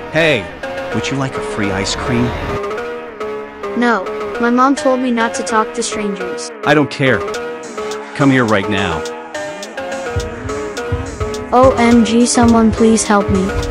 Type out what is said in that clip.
Hey, would you like a free ice cream? No, my mom told me not to talk to strangers. I don't care. Come here right now. OMG, someone please help me.